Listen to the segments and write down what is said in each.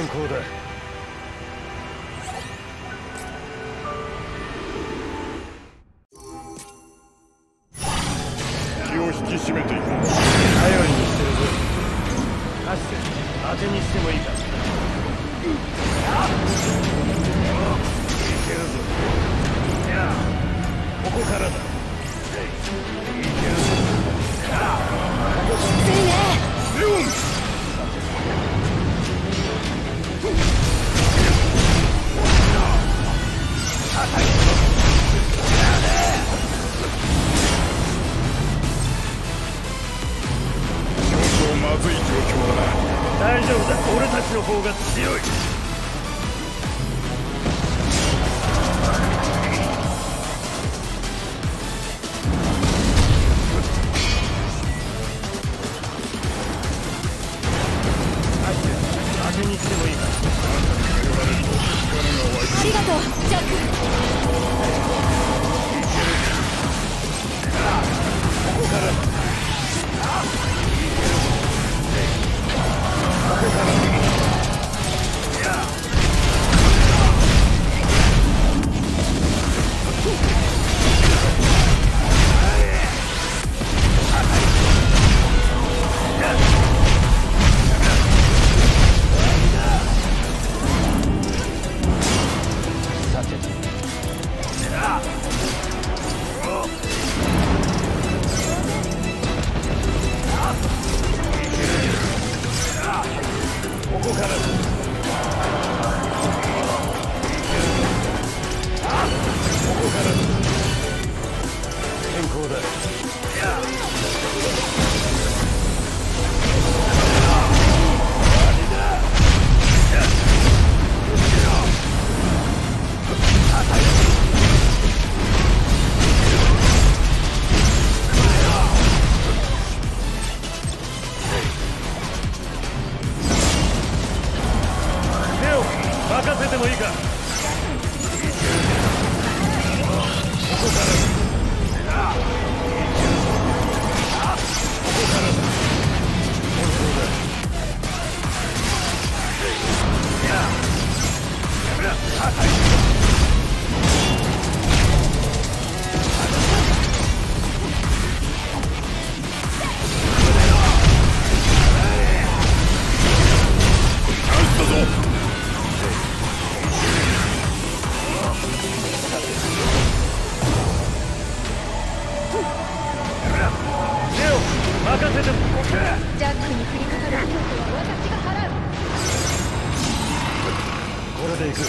先行だ。 気を引き締めていく。 頼りにしてるぞ。アシセ、当てにしてもいいか。いけるぞ。ここからだ。いけるぞ。 きついね。 レオン。まずい状況だな。 大丈夫だ、俺たちの方が強い。当てにしてもいいか。 ありがとう、ジャック。 ここから。任せてもいいか。任せても。 ジャックに降りかかる費用は私が払う。 これで行く。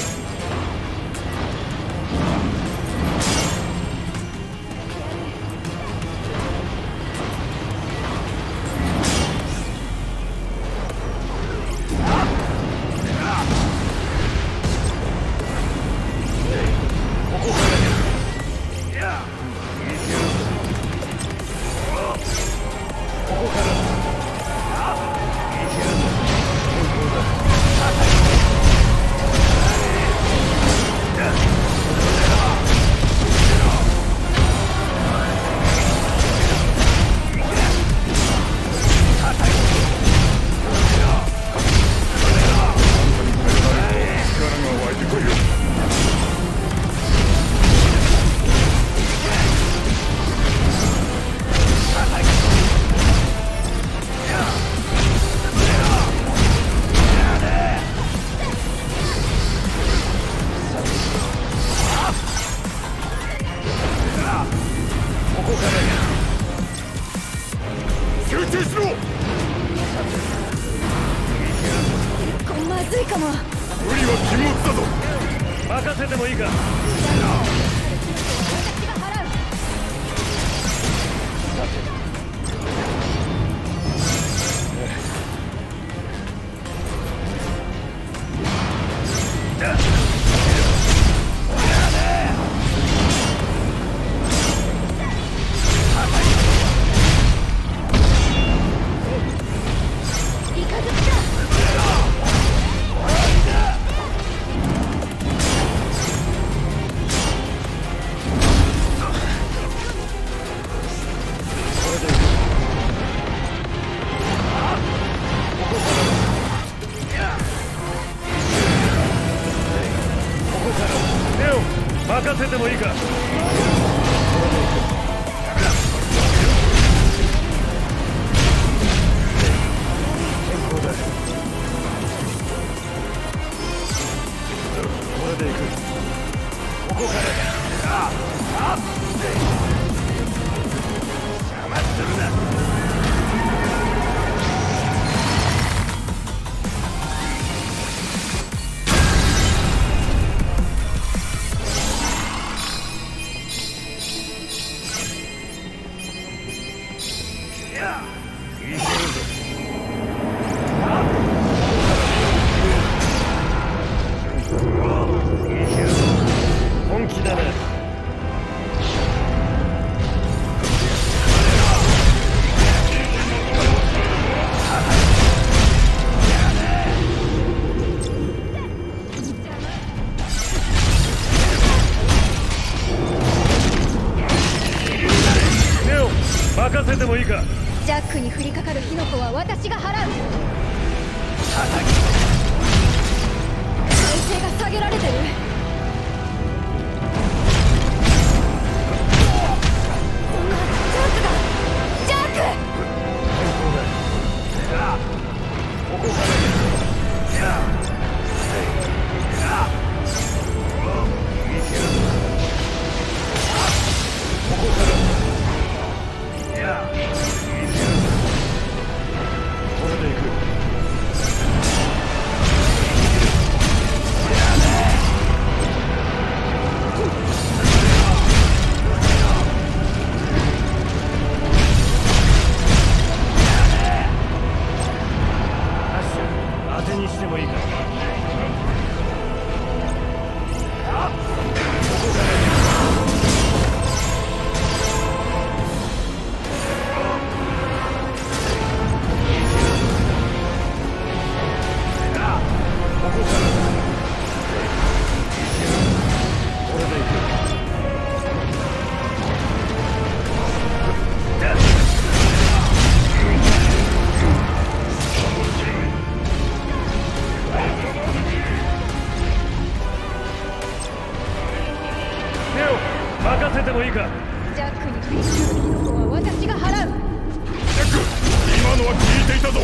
まずいかも。 無理は禁物だぞ。 任せてもいいか。これてもいいか。これでいく。ここからだ。邪魔するな。本気だな。ネオ、任せてもいいか。 ジャックに降りかかる火の粉は私が払う。体勢が下げられてる。そんなジャックがジャック。 ここからこれでいく。当てにしてもいいか。任せてもいいか。 ジャックに降りかかる火の粉は私が払う。 ジャック、今のは聞いていたぞ。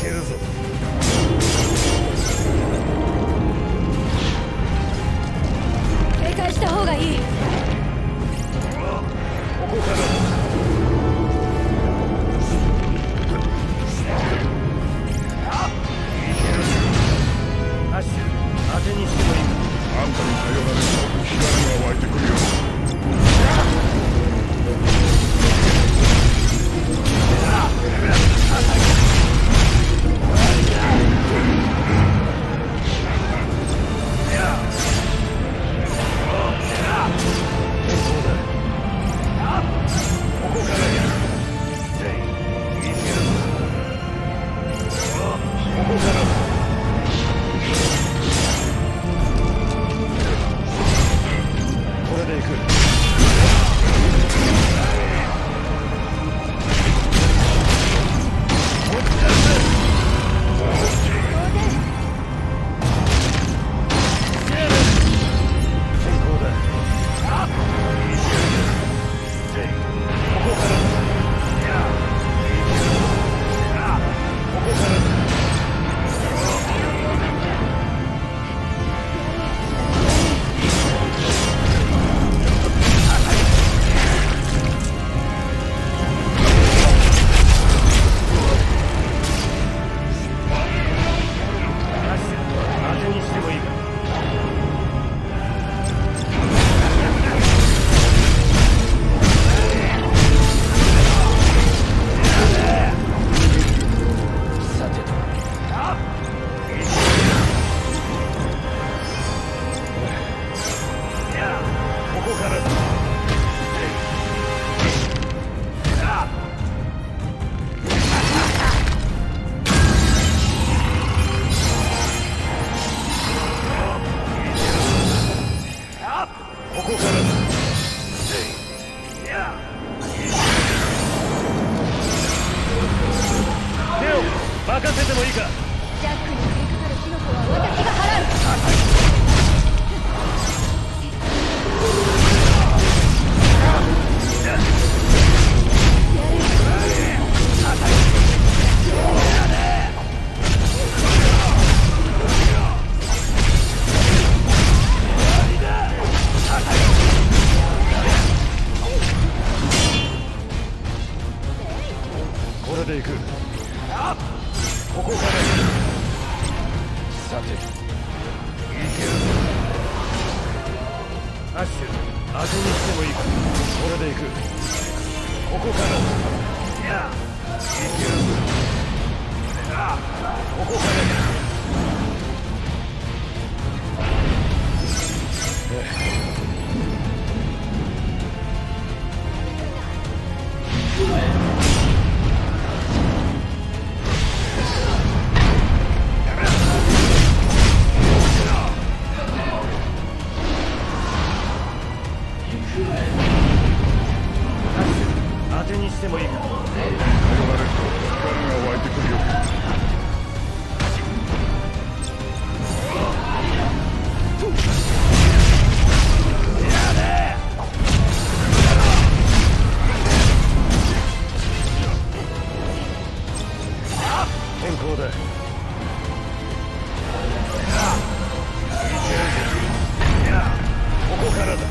けるぞ。 警戒した方がいい。 ここからだ。 アッシュ、当てにしてもいいか。 あんたに頼られると光が湧いてくるよ。 任せてもいいか。 ジャックに降りかかる火の粉は私が払う。 これで行く。 ここからさて、いけるぞ。 アッシュ、当てにしてもいいか。これで行く。 ここからいけるぞ。ここから当てにしてもいいか。 頼られると光が湧いてくるよ。 変更だ。 ここからだ。いけるぞ。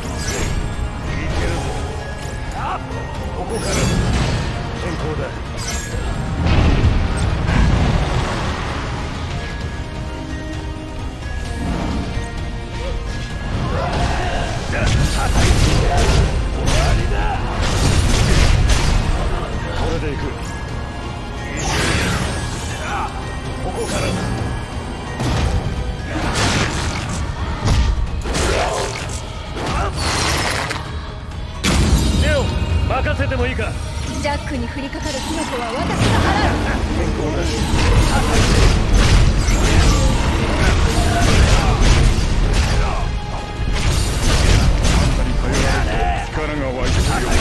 ここからだ。 変更だ。これで行く。 ここからだ。 ネオ、任せてもいいか。 ジャックに降りかかる火の粉は私が払う。 変更だ。 あんたに頼られると力が湧いてくるよ。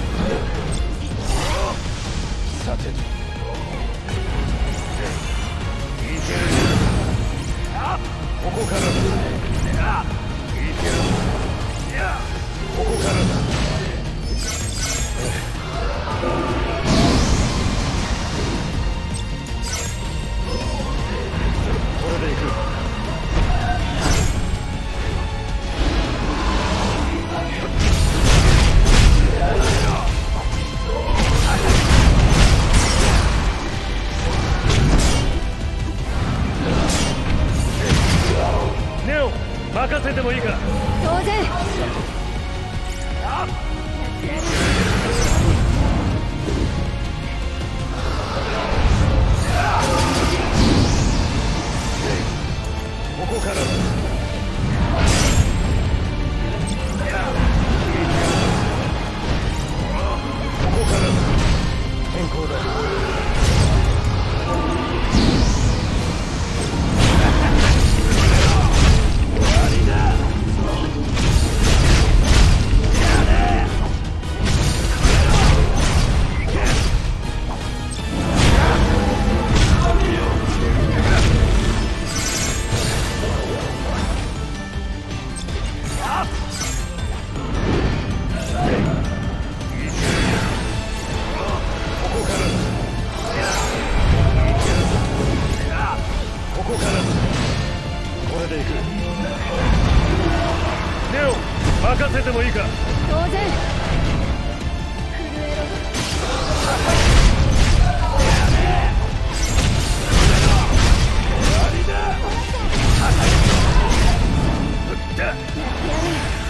さてと。 で行く。ネオ、任せてもいいか。 当然。 ここからだ。ここからだ。変更だ。終わりだ。任せてもいいか。 当然。震えろ。 終わりだ。 やってやる。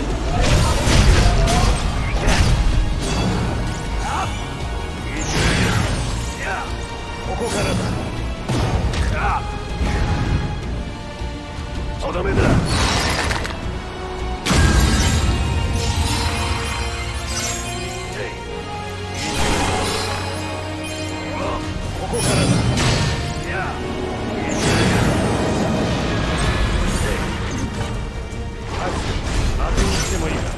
ここからだ。とどめだ。ここからだ。当てにしてもいいか。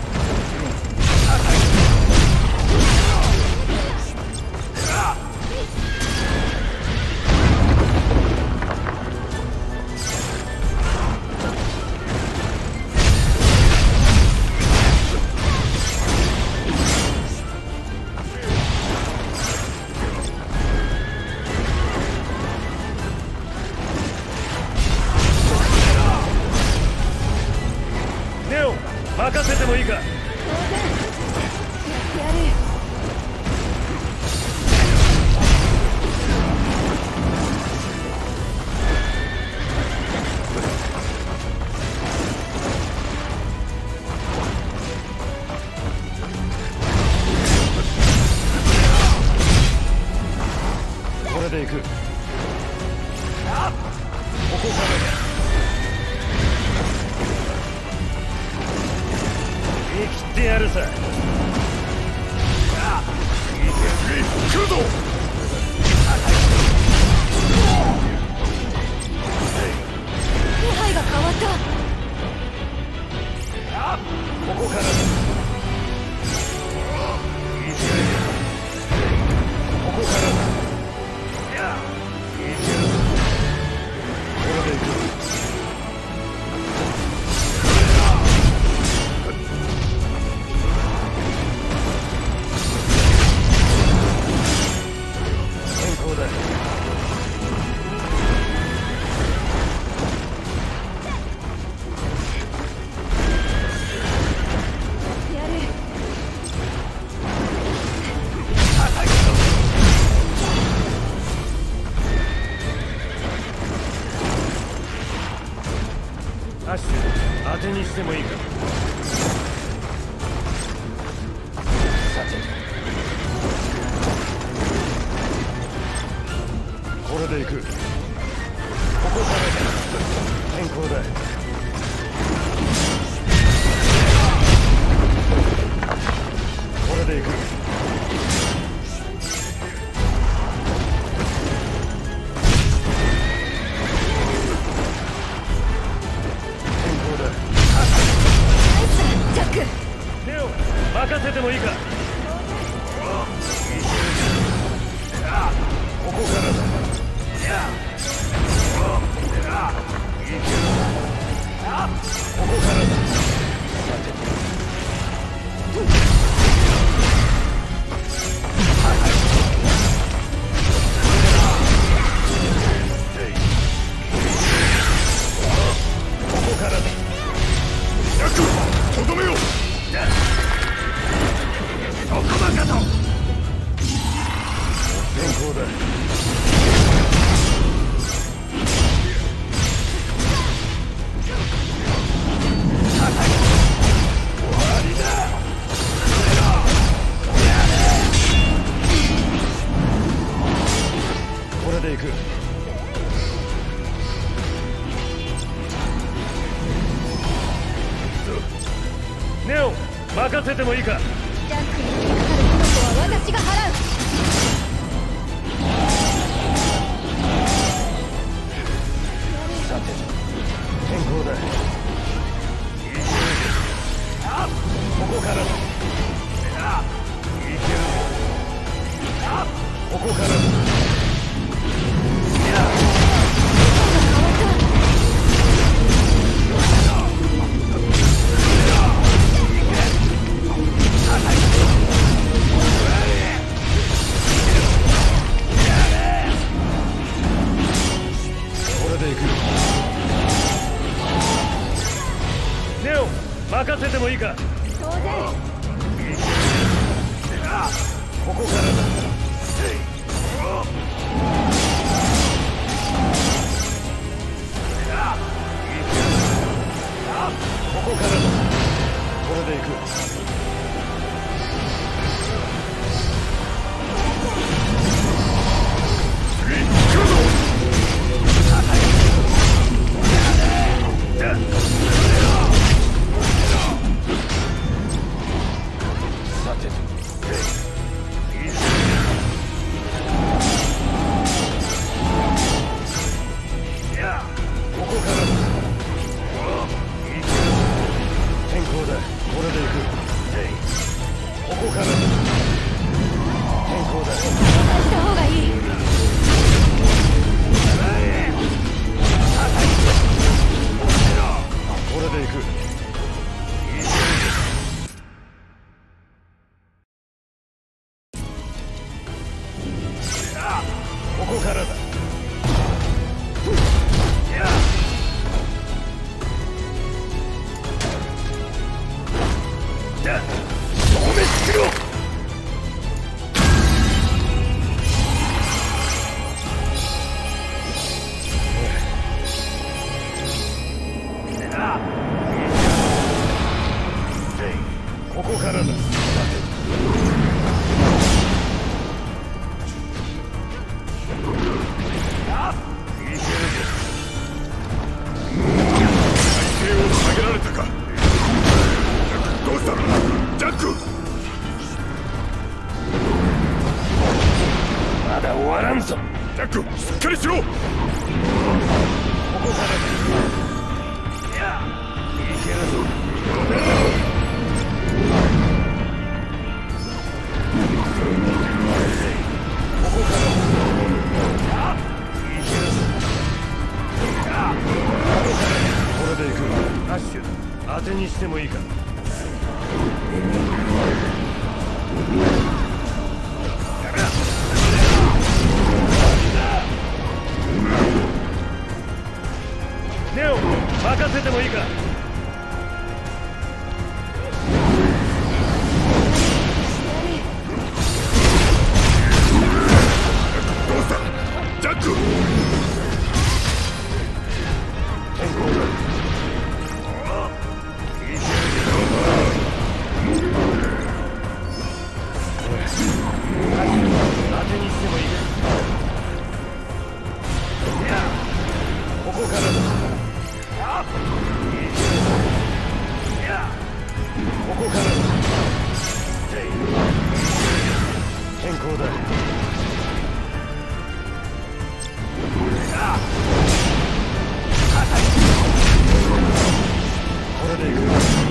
ネオ、任せてもいいか。 当然。やってやる。 これで行く。ここからだ。言い切ってやるさ。 来るぞ。 気配が変わった。 ここからだ。ここからだ。これで行く。変更だ。 やる。 アッシュ、当てにしてもいいか。さて、これで行く。ここからだ。変更だ。これで行く。変更だ。 ジャック。 ネオ、任せてもいいか。ここからだ。 任せてもいいか。 ジャックに降りかかる火の粉は私が払う。 さて天候だ。ここからだ。いけるぞ。ここからだ。ネオ、任せてもいいか。 当然。 ここからだ。ここからだ。これで行く。さてとここからだ。天候だ。これで行く。ここからだ。天候だ。 渡した方がいい。 これで行く。ここからだ。消滅しろ。ここからだ。まだ終わらんぞ。 ジャック、しっかりしろ。 ここからだ。いけるぞ。ここからだ。いけるぞ。これで行く。アッシュ、当てにしてもいいか。ネオ、任せてもいいか。 どうしたジャック。 天候だ。当てにしてもいいか。ここからだ。ここからだ。天候だ。これで行く。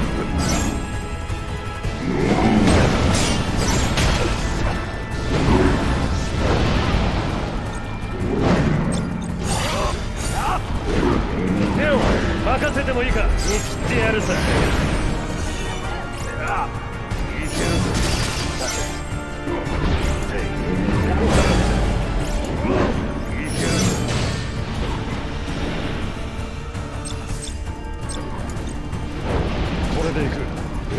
ネオ、任せてもいいか。見切ってやるさ。いけるぞ。ここからだ。いけるぞ。これで行く。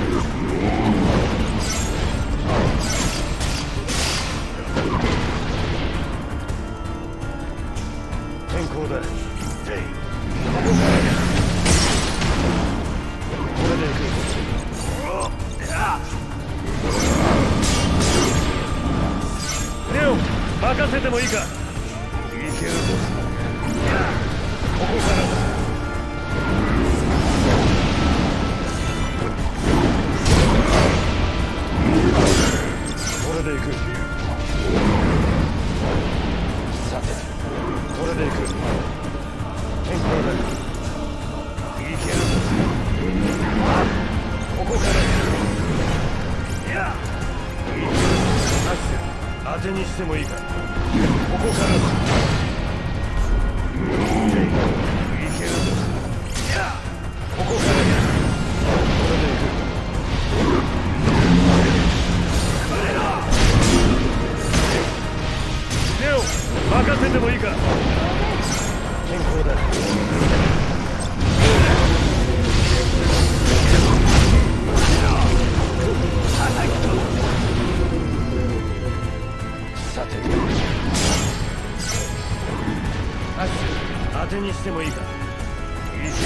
天候だ。ここからだ。これで行く。ネオ、 てにしてもいいか。ここからだ。いけるぞ。ここからだ。これでいく。ネオ、任せてもいいか。健康だ。さて、アッシュ、当てにしてもいいか。いける。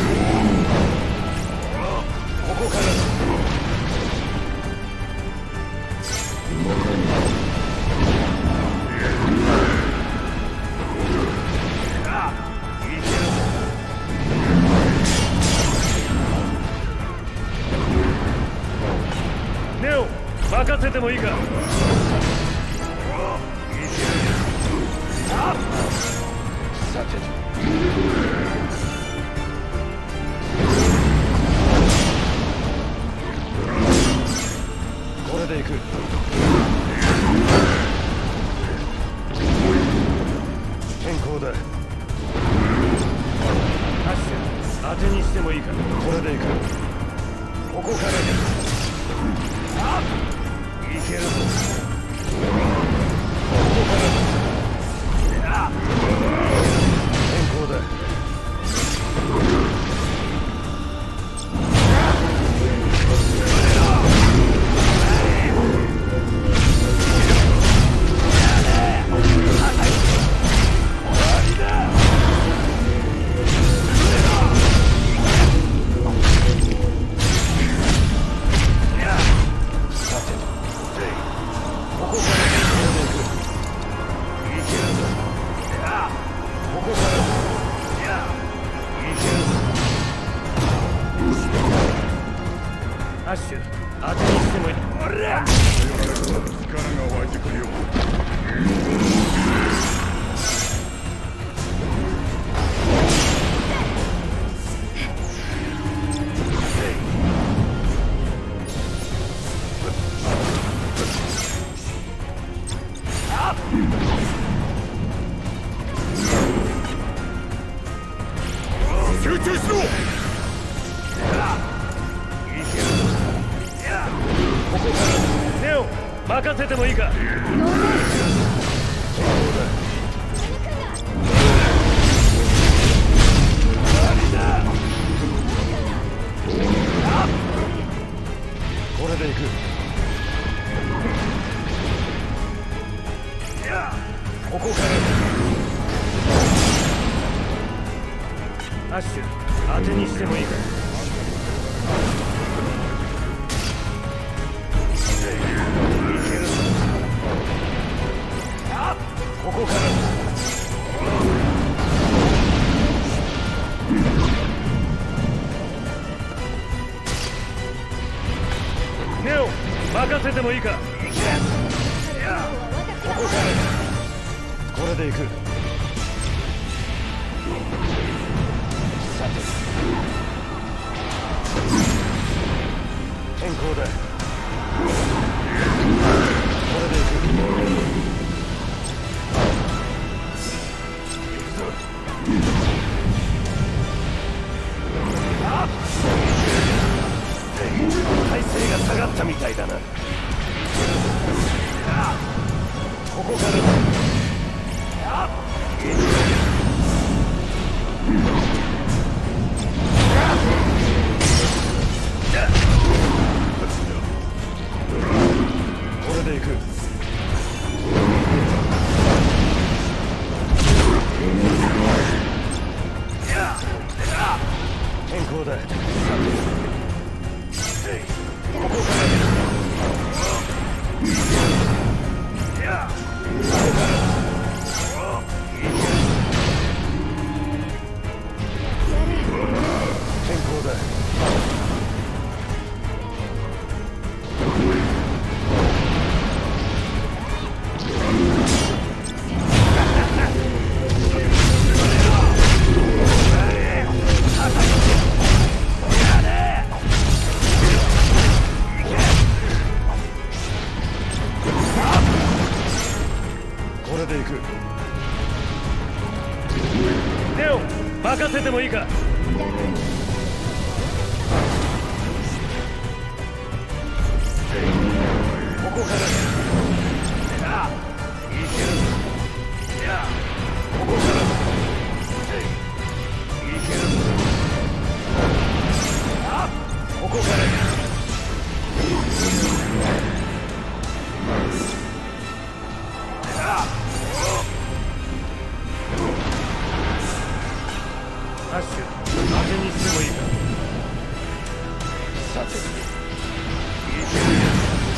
ここからだ。ネオ、任せてもいいか。さてと。これでいく。健康だ。アッシュ、当てにしてもいいか。これでいく。ここからだ。いけるぞ。ここからだ。健康だ。アッシュ、当てにしてもいい。おら！ 力が湧いてくるよ。集中しろ！ ネオ、任せてもいいか。これでいく。ここからアッシュ、当てにしてもいいか。ここからネオ、任せてもいいか。ここからこれでいく。さて、健康だ。これでいく。体勢が下がったみたいだな。ここからだ。これでいく。健康だ。ここから健康だ。 たせてもいいか。ここからだ。いけるぞ。ここからだ。いけるぞ。ここからだ。アッシュ、当てにしてもいいか。さて、いけるよ。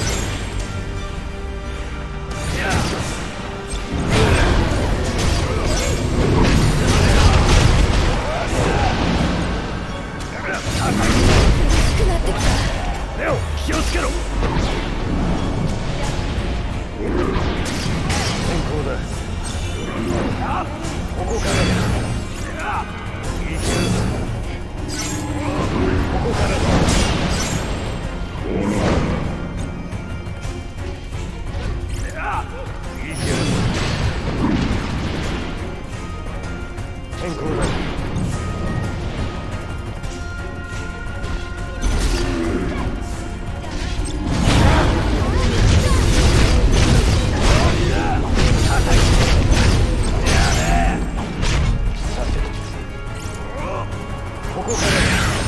レオ、気をつけろ。先行だ。ここからだ。いけるぞ。ここからだ。いけるぞ。先行だ。ここからだ。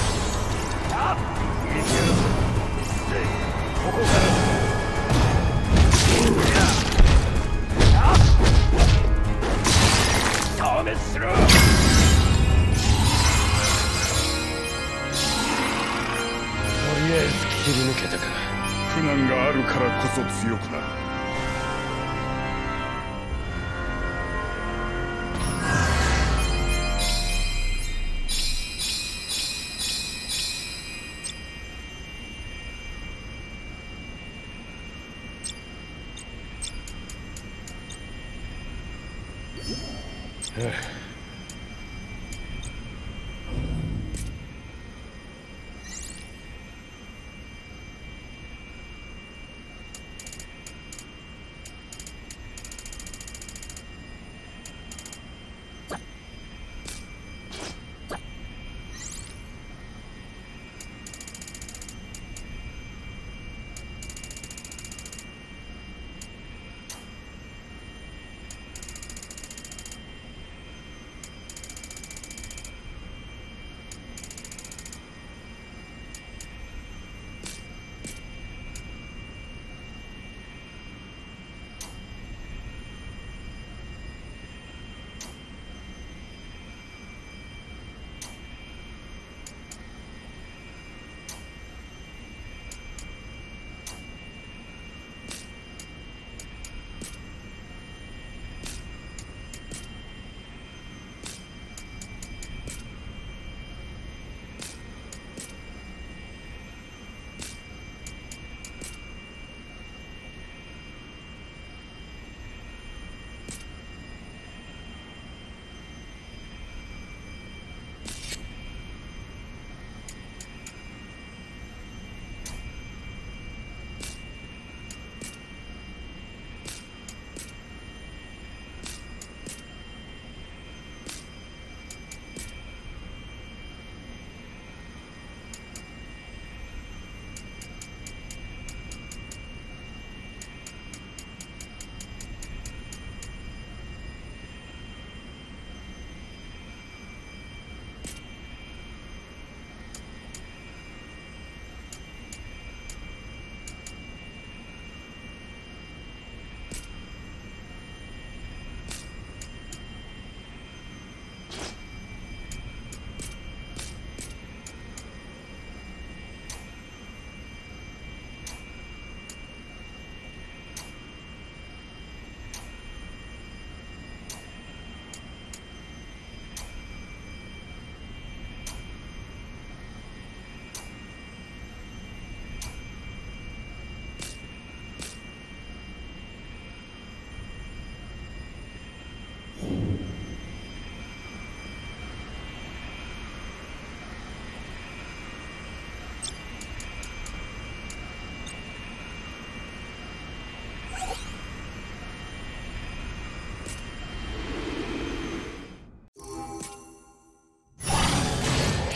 いけるぞ。ここからだ。消滅しろ。とりあえず切り抜けたか。 苦難があるからこそ強くなる。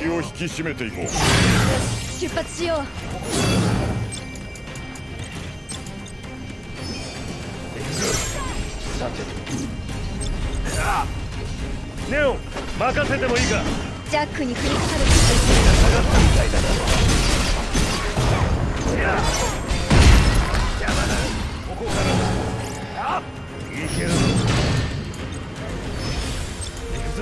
気を引き締めていこう。 出発しよう。 さてネオン任せてもいいか。 ジャックに降りかかる。 下がったみたいだな。邪魔だ。ここからだ。いけるぞ。行くぞ。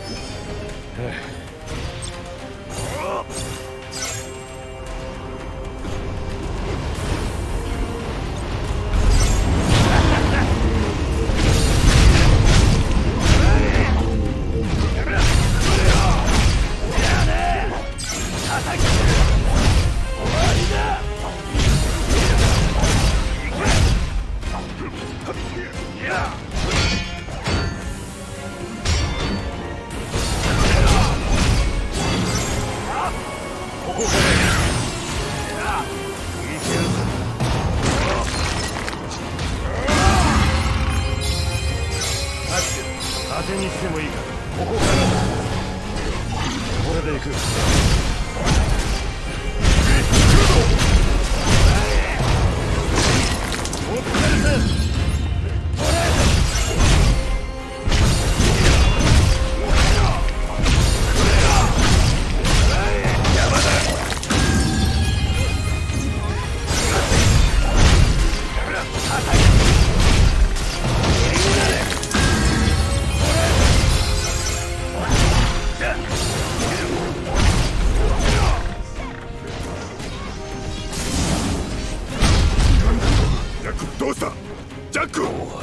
当てにしてもいいか。ここからだ。これで行く。お疲れさん。 どうしたジャック。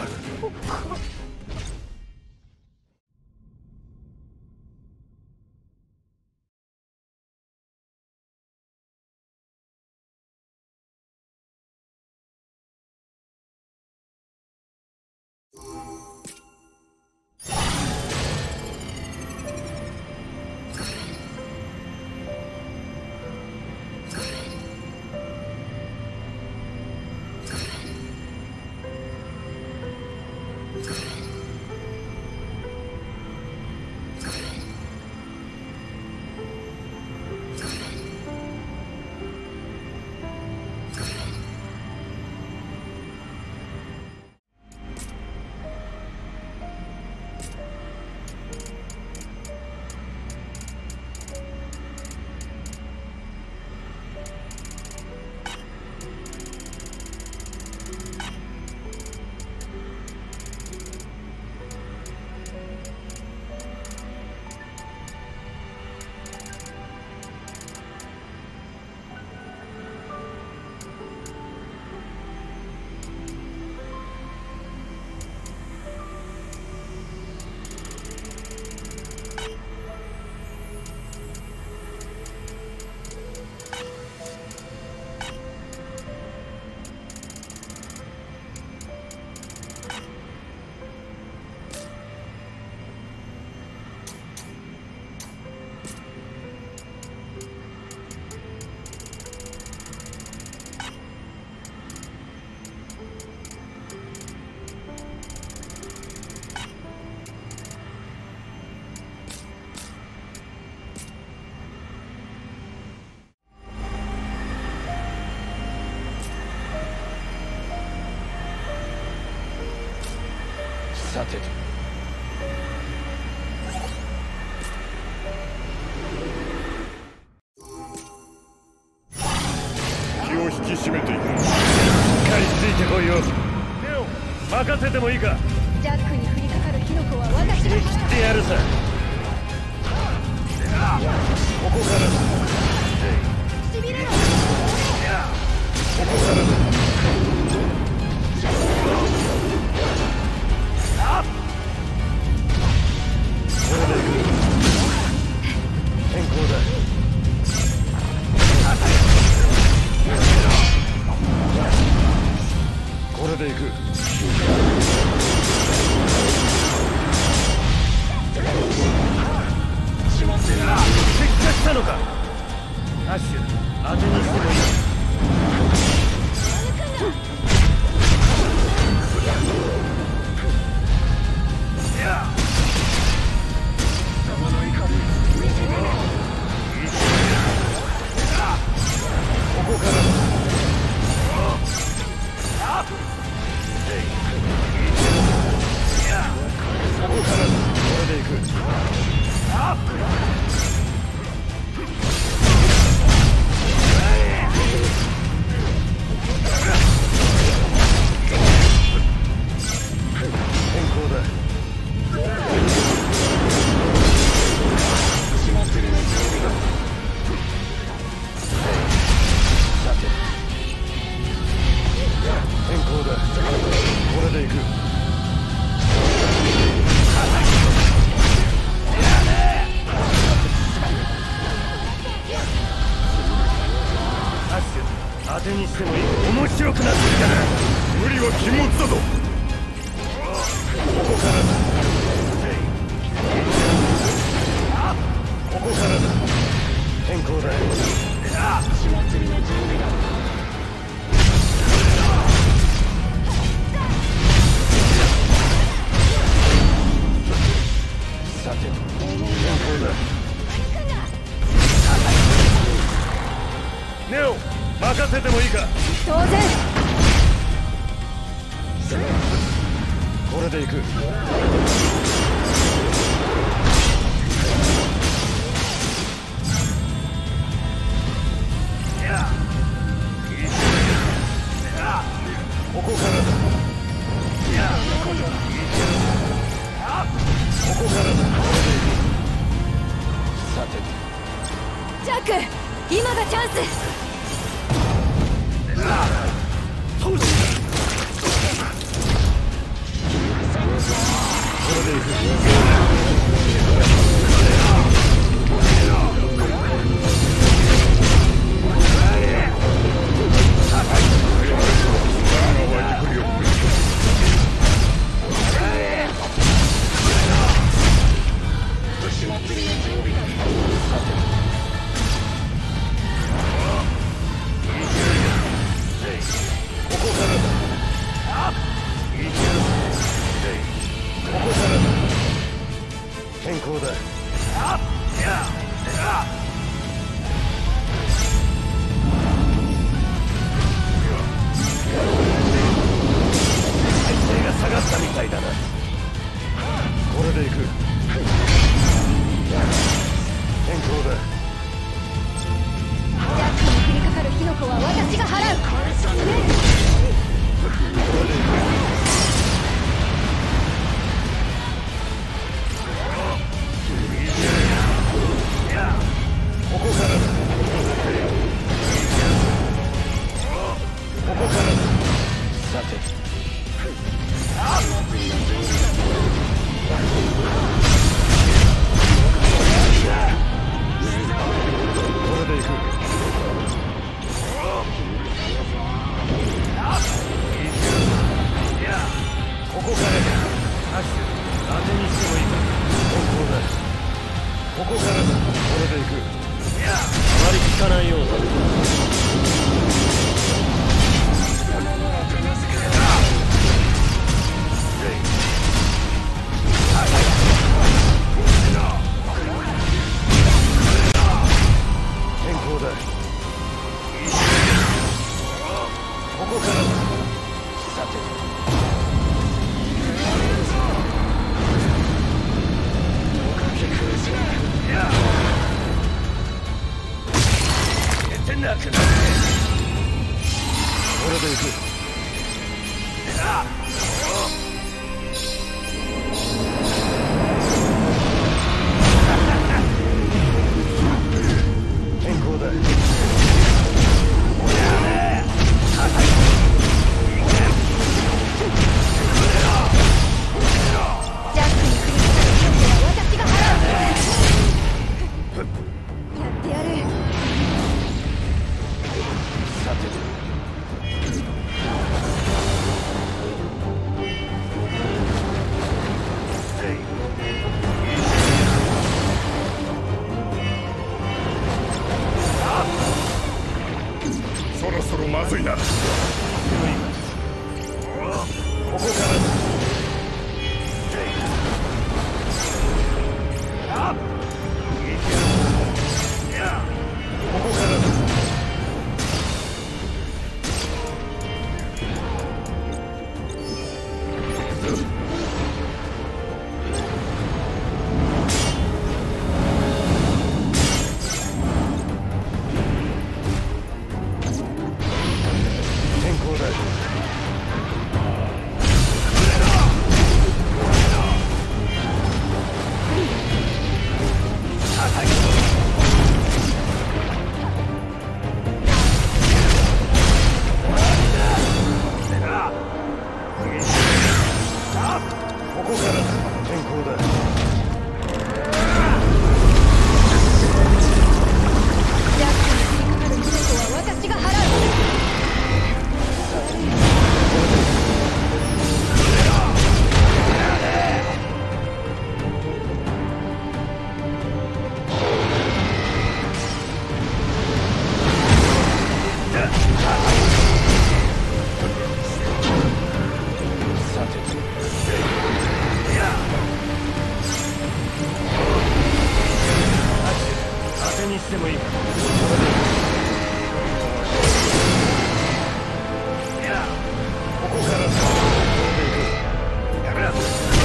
さてと。 気を引き締めていこう。 しっかりついてこいよ。ネオン任せてもいいか。 ジャックに降りかかる火の粉は私が切り切ってやるさ。ここからだ。 しびれろ。 ここからだ。これで行く。変更だ。これで行く。結果したのか。アッシュ当てにしてもいい。 当てにしてもいい。面白くなってきたな。 無理は禁物だぞ。 ここからだ。ここからだ。変更だ。さて変更だ。ネオ任せてもいいか。 当然。 これで行く。ここからだ。ここからだ。これで行く。さてジャック、今がチャンス。 これで行く。変更だ。体勢が下がったみたいだな。これで行く。変更だ。 ジャックに降りかかる火の粉は私が払う。 これで行く。ここからだ。ここからだ。さてこれで行く。ここからだ。アッシュ当てにしてもいいか。変更だ。ここからだ。これで行く。あまり効かないようだ。変更だ。ここからだ。さてなくなってこれで行く。変更だ。 ジャックに降りかかる火の粉は私が払う。やってやる。 さてそろそろまずいな。 ここからだ。ここからだ。変にしてもいいか。いや、ここからこれでいく。やめろ。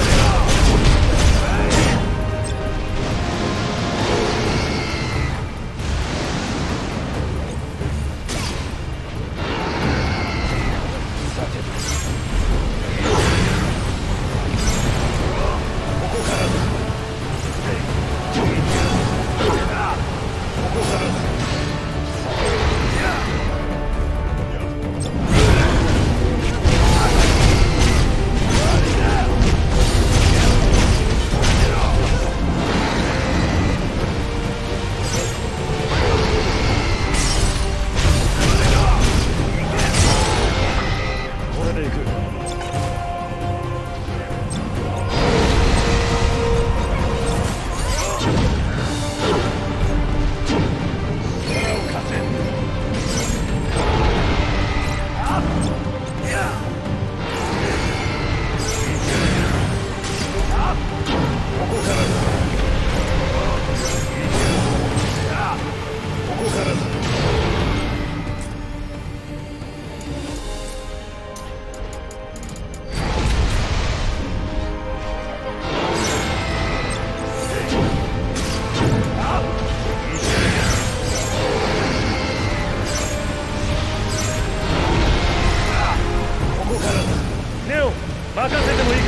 任せてもいいか。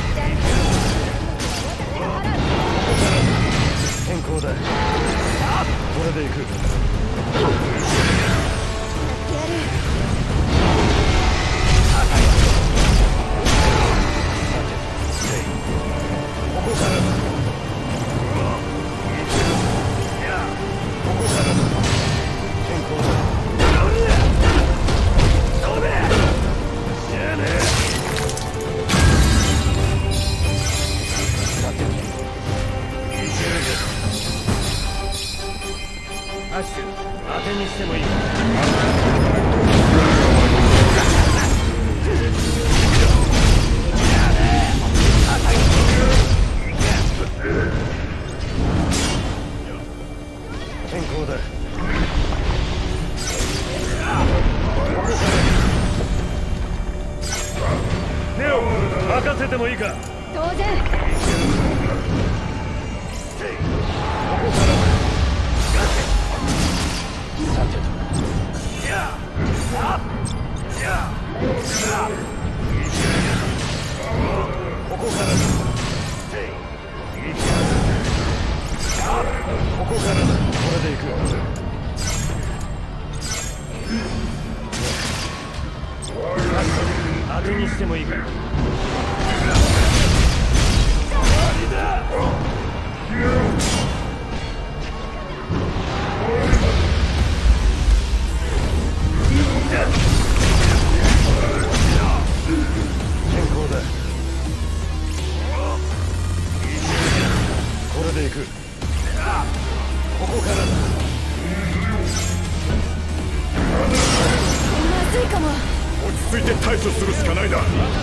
変更だ。これで行く。ここからだ。ここからだ。変更だ。飛べ。死ね。アッシュ、当てにしてもいいか。変更だ。ネオ、任せてもいいか。 当然。 ここからさてと。ここからだ。ここからだ。これで行く。当てにしてもいいか。変更だ。これで行く。ここからだ。 まずいかも。 落ち着いて対処するしかないだ。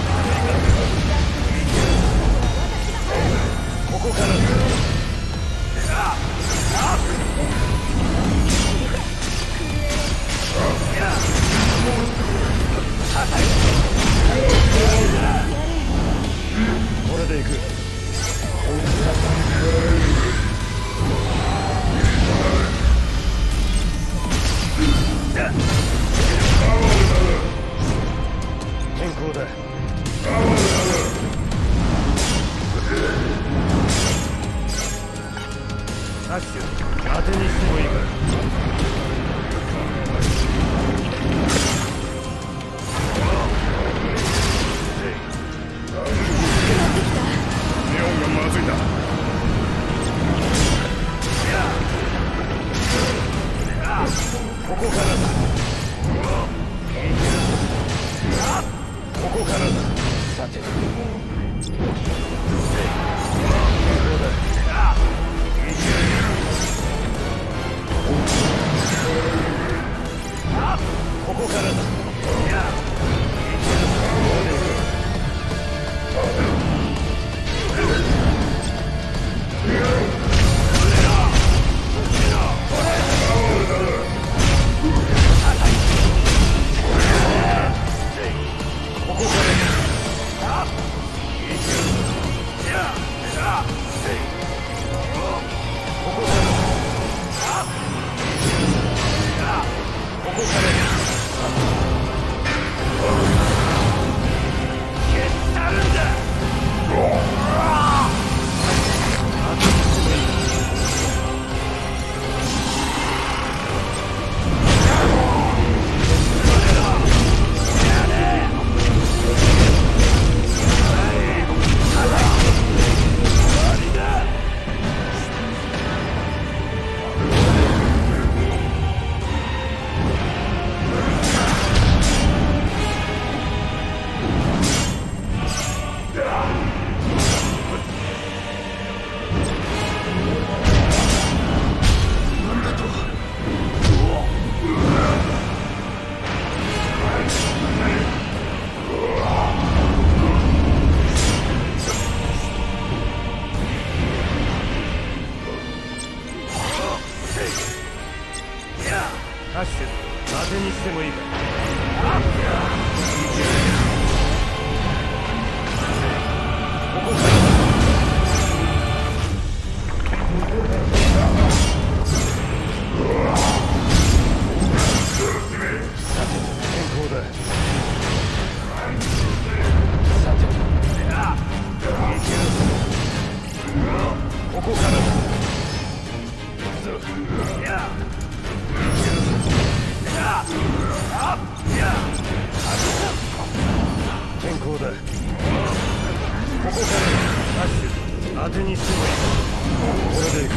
ここからだ。これで行く。変更だ。アッシュ、当てにしてもいいか。 ネオンがまずいだ。 ここからだ。ここからだ。さて。ここからだ。こッシュ当てにしてもいいか。ここからさて健康だ。さていけるぞ。ここからだ。行くぞ。健康だ。ここからアッシュ当てにしてもいいか。これでいく。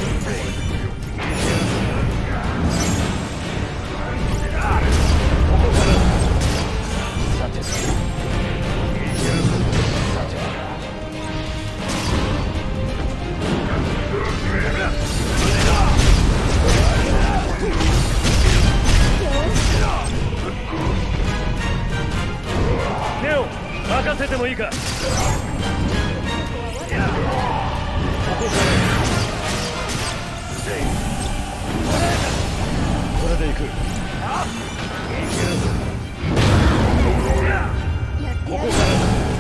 ここからさていけるぞ。さてネオ任せてもいいか。ここからこれでいく。ここから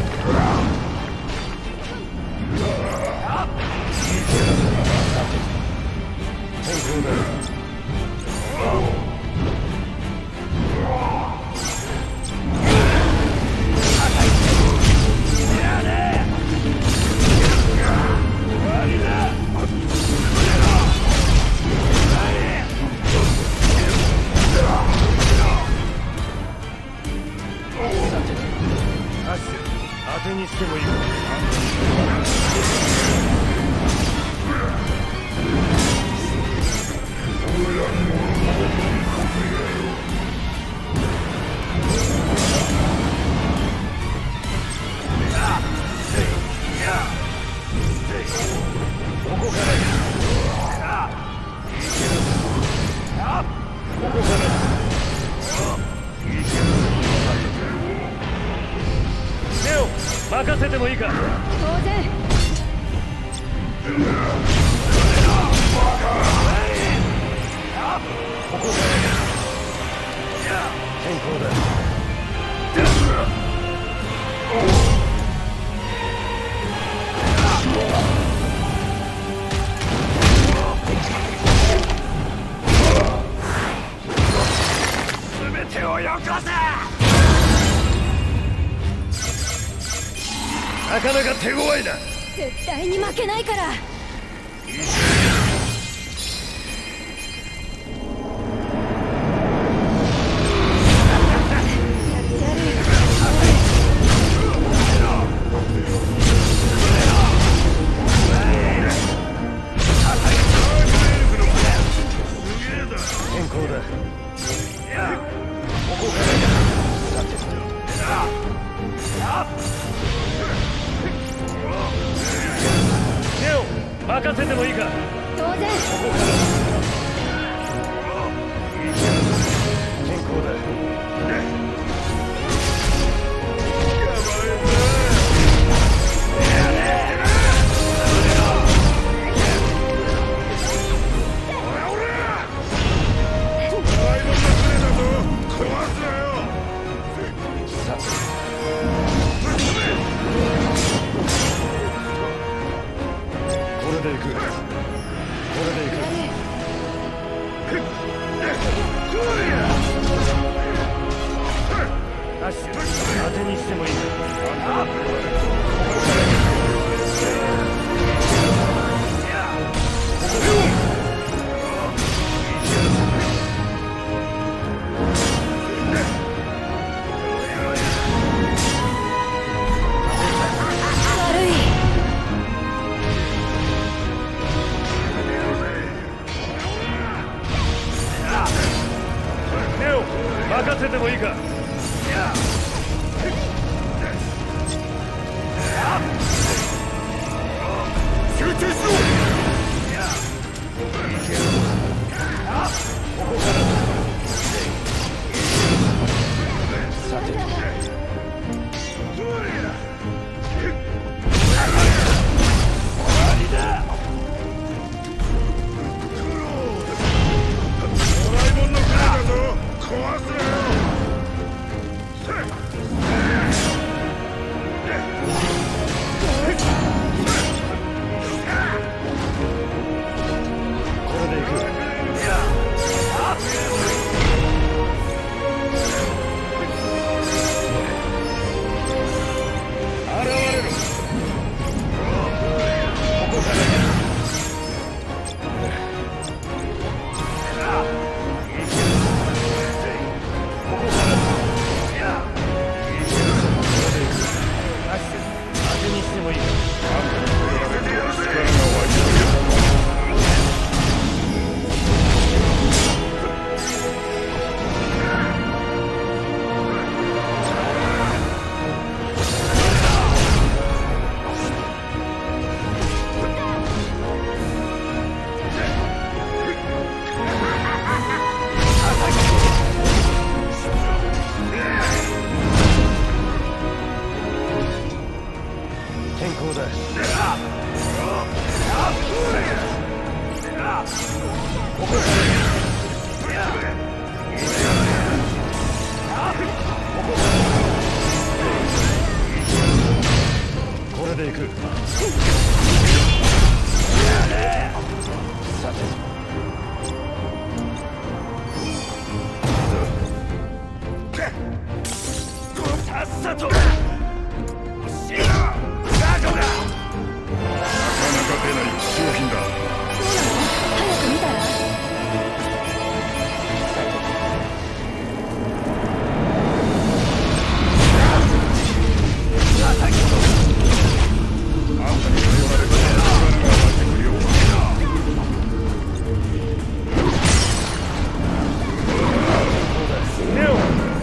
天候だ。アッシュ当てにしてもいいか。ここからここからネオ任せてもいいか。 当然。 ここから健康だ。全てをよこせ。なかなか手強いな。 絶対に負けないから。 健康だ。ここからさてネオ任せてもいいか。 当然。 ここから健康だ。これでいく。これでいく。アッシュ当てにしてもいいか。ネオ任せてもいいか。集中しろ。ここからさてドラえもんの体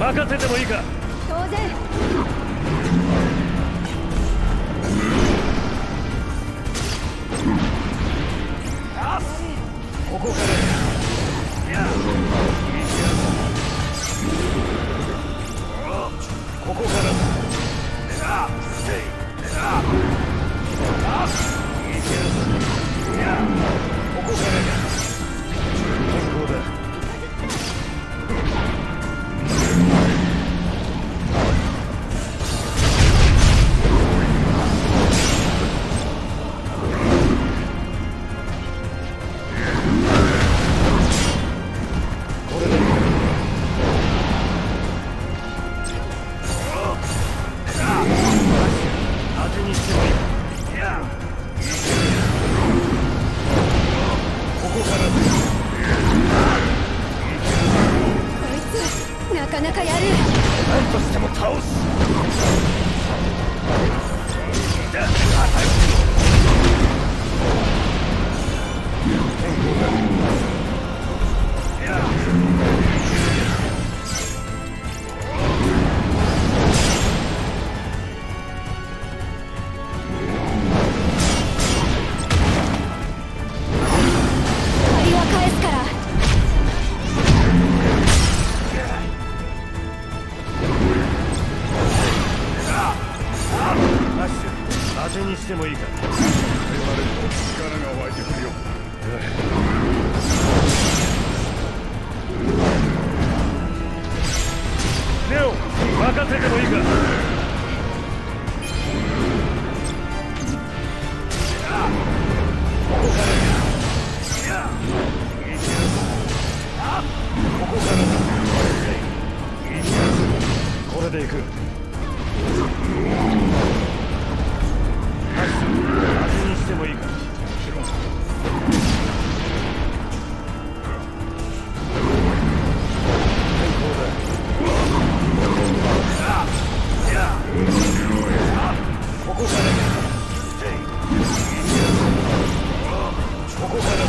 任せてもいいか。 当然。 ここからいやここからここから変更だ。 なかなかやる。 何としても倒す。 借りは返すから。 当てにしてもいいか。 我々の力が湧いてくるよ。 ネオ、任せてもいいか。ここからここからこれで行く。当てにしてもいいか。変更だ。ここからここから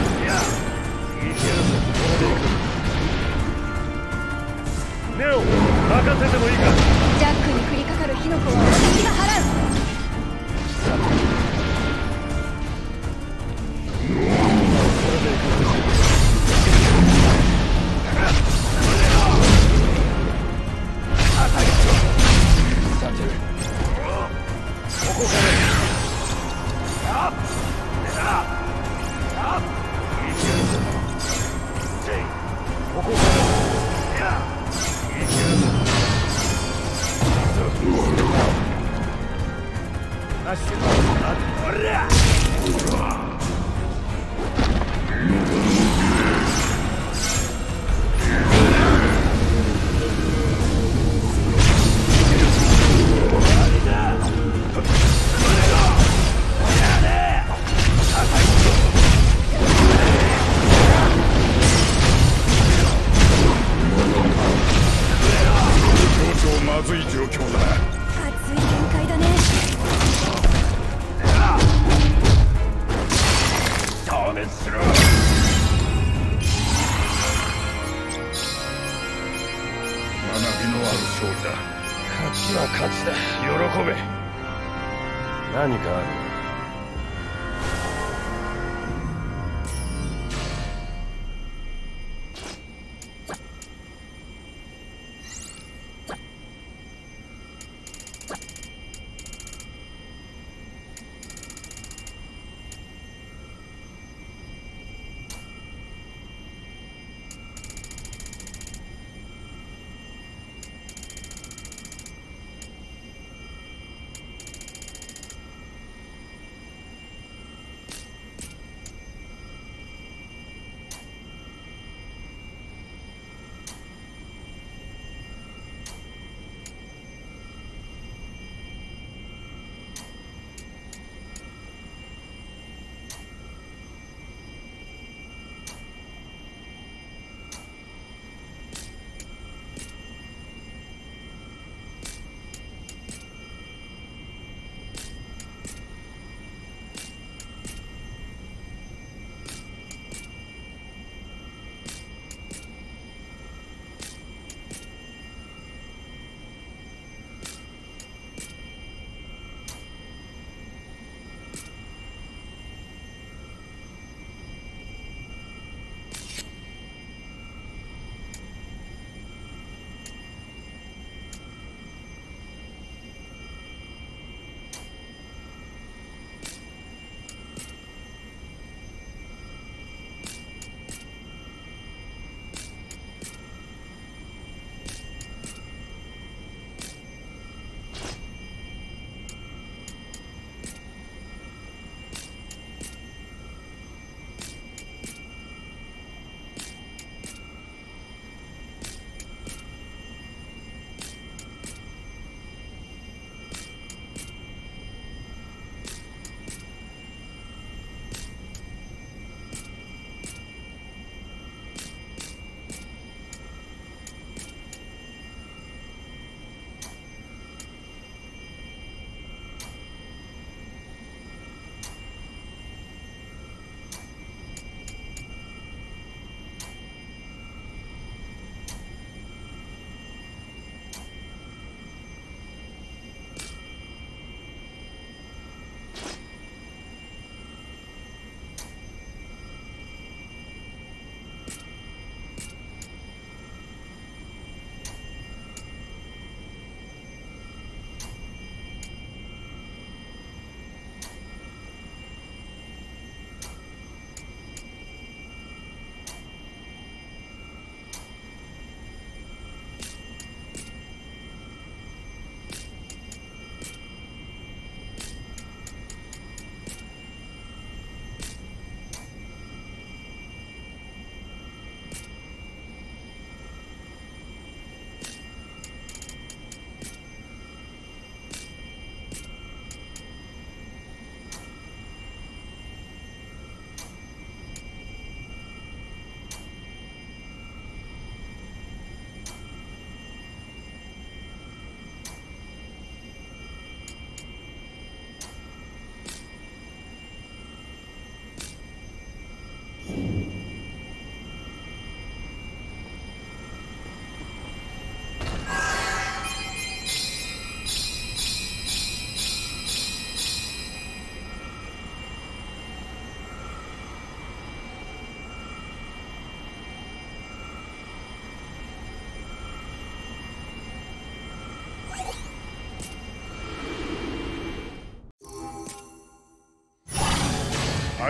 ネオ、任せてもいいか。 ジャックに降りかかる火の粉は私が払う。 まずい状況だ。 熱い展開だね。 消滅しろ。学びのある勝利だ。 勝ちは勝ちだ。喜べ。何かある。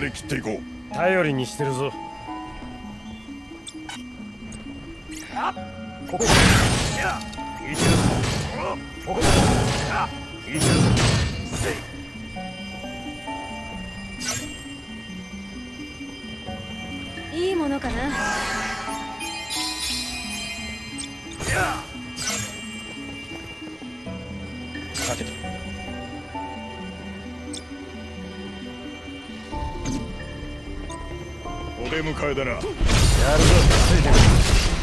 張り切っていこう。 頼りにしてるぞ。ここいけるぞ。ここいけるぞ。 いいものかな。 さてとお出迎えだな。 やるぞ。ついてくる。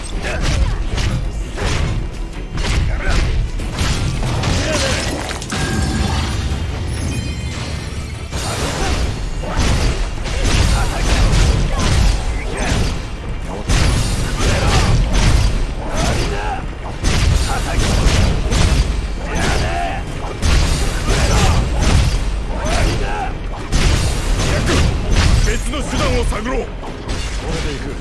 別の手段を探ろう。 これで行く。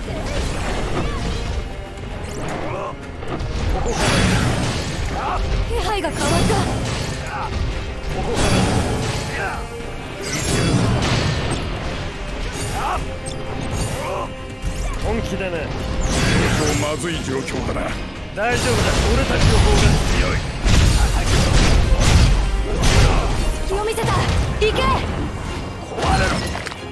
ここから気配が変わった。 ここから本気だな。 相当まずい状況だな。 大丈夫だ。俺たちの方が強い。 気を見せた。行け。 壊れろ。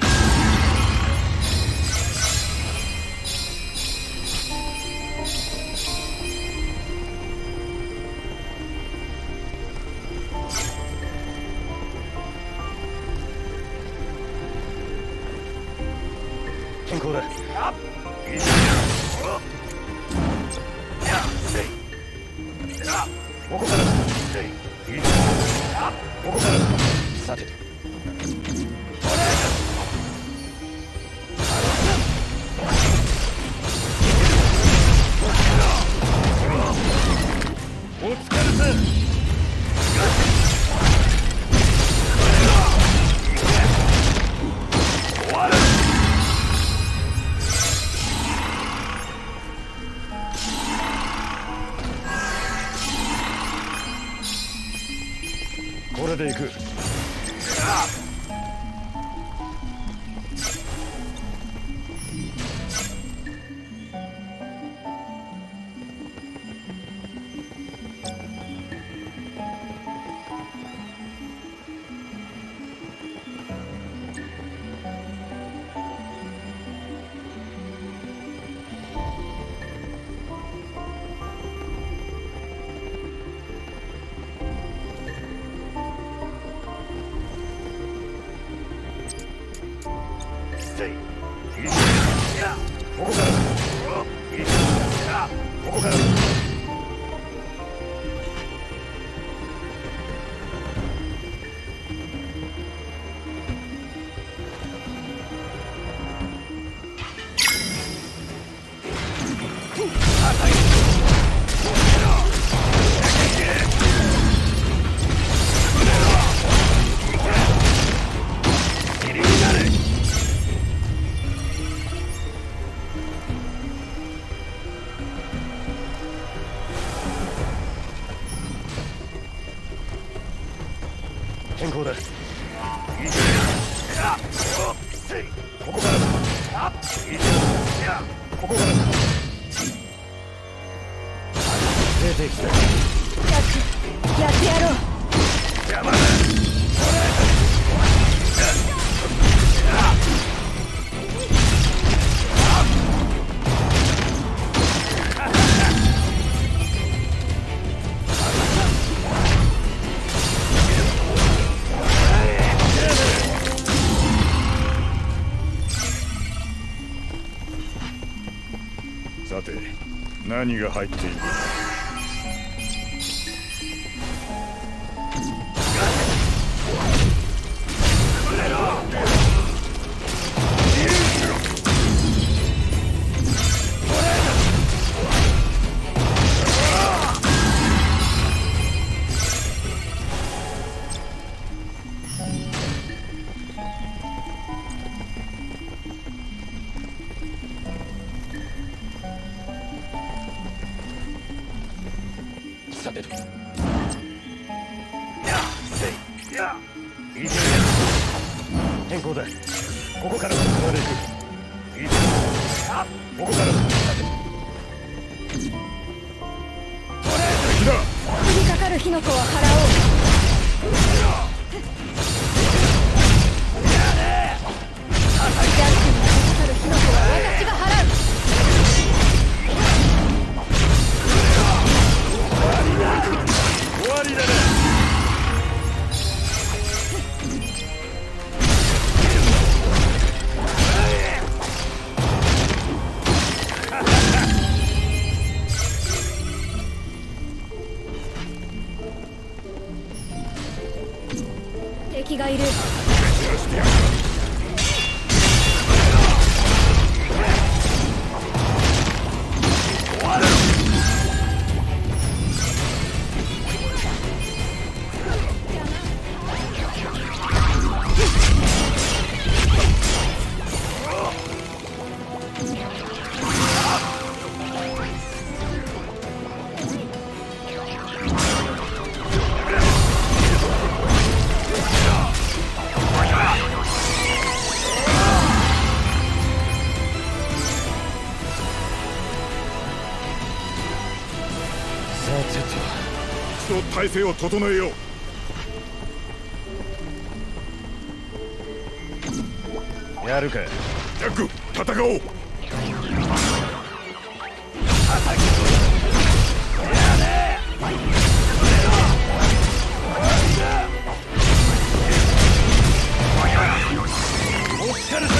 健康だ。ここからここからさてとお疲れさん。これで行く。ここからここから健康だ。ここからここから出てきた。 やってやろう。 邪魔だ。 さて何が入っている。 さてと健康だ。 ここからだ。これで行く。いいぞ。ここからだ。 敵だ。 降りかかる火の粉は払おう。ジャックに降りかかる火の粉は私が払う。 終わりだね。 敵がいる。 体勢を整えよう。 やるか。 ジャック、戦おう。 お疲れさ。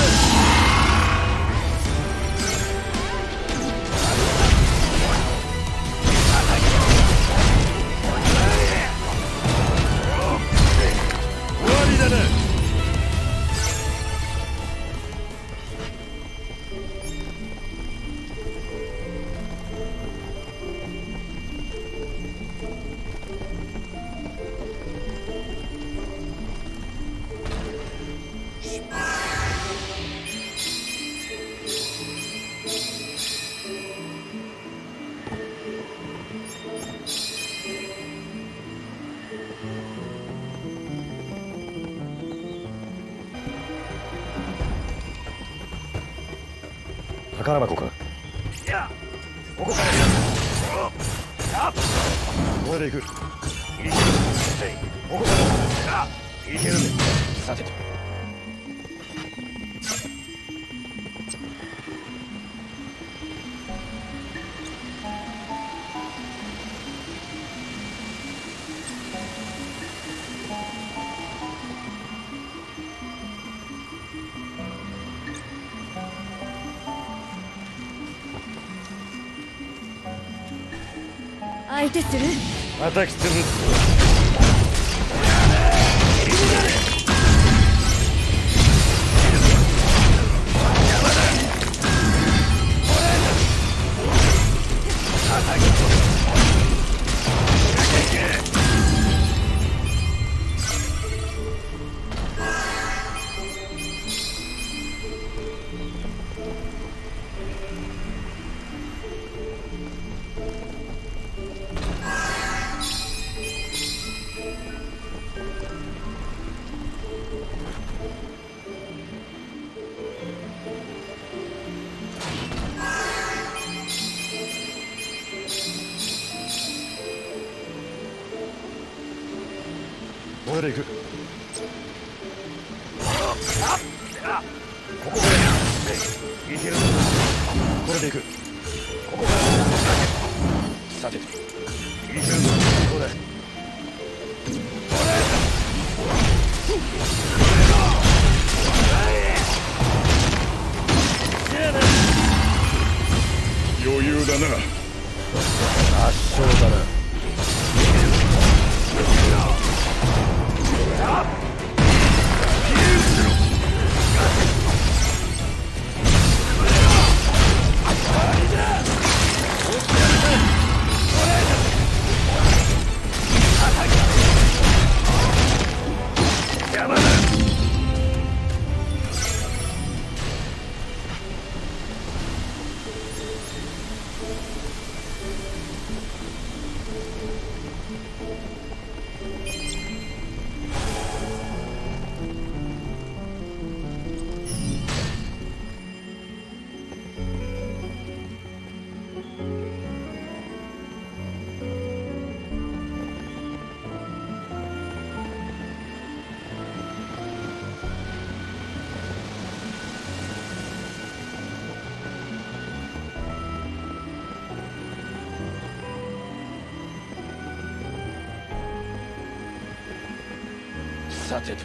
宝箱か。いや、ここから。これで行く。ここから。いけるね。さてと。 相手する。 叩き潰す。これで行く。ここからいける。これで行く。ここからさてといける。ここだ。 余裕だな。 圧勝だな。 さてと。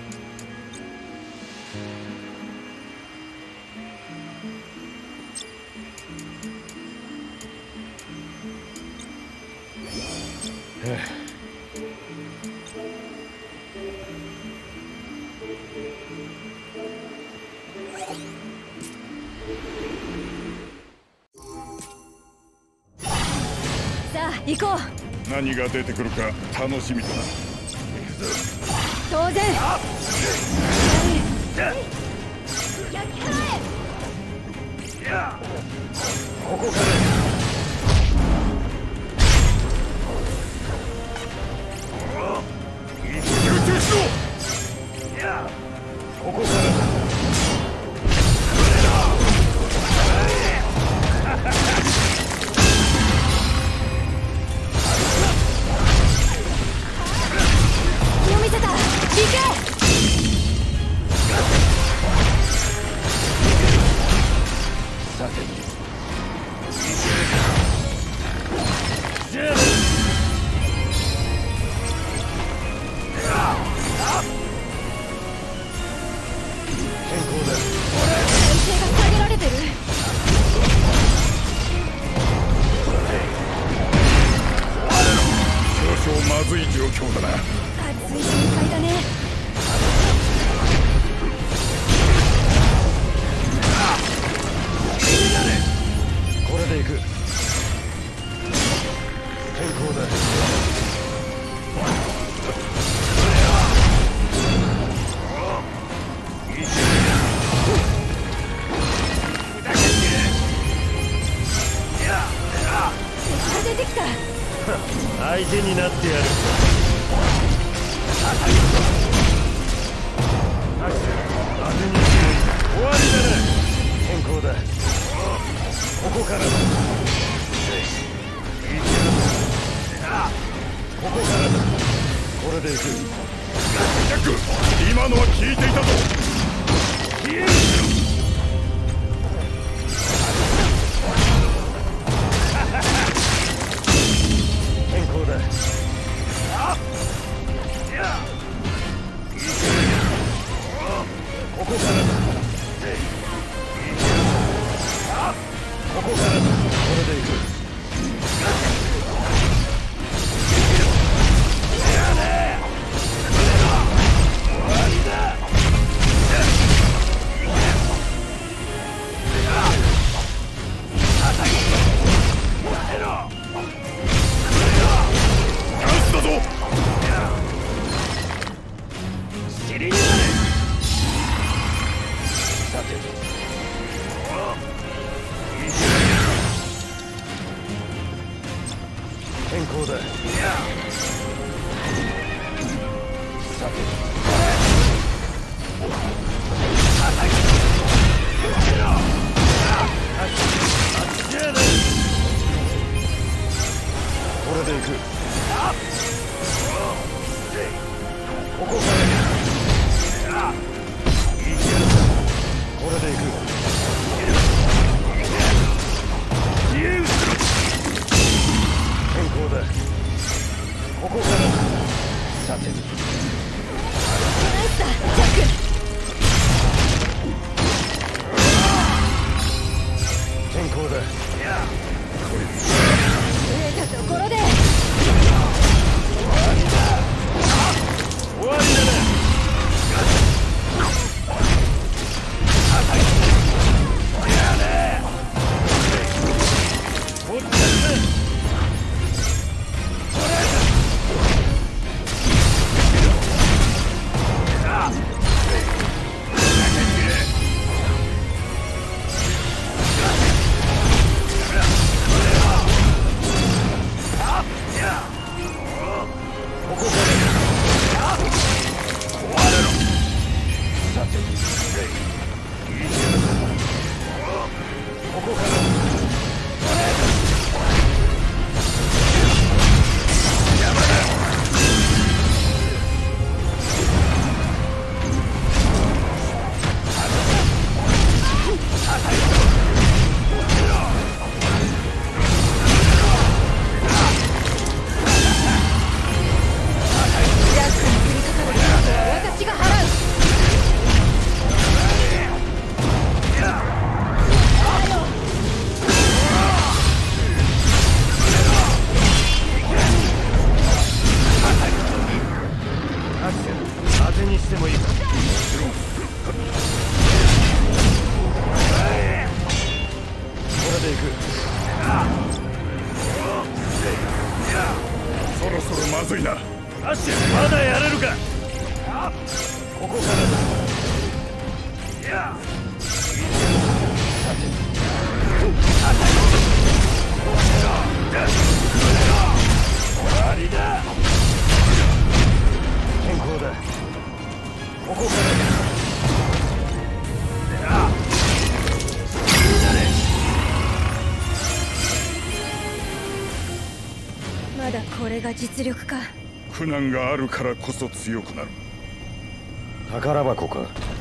さあ行こう。 何が出てくるか楽しみだな。 当然。焼き払え。 ここから集中しろ。 ここから気を見せた。行け。 さてじゃあ健康だ。 体勢が下げられてる。 少々まずい状況だな。 熱い展開だね。 これで行く。健康だ。 出てきた。 相手になってやる。当てにして終わりだな。健康だ。ここからだ。ここからだ。これで行く。 ジャック、今のは聞いていたぞ。 消える。健康だ。ここからだ。ここからだ。これで行く。 チャンスだぞ。 尻になれ。さてと。健康だ。さてと。じゃあね。これで行く。ここからこれで行く。健康だ。ここからさてナイスだ、ジャック。 健康だ。 増えたところで。 終わりだな。おっちゃんだ。これそろそろまずいな。 アッシュ、まだやれるか。ここからだ。終わりだ。変更だ。ここからだ。 まだこれが実力か。 苦難があるからこそ強くなる。 宝箱か。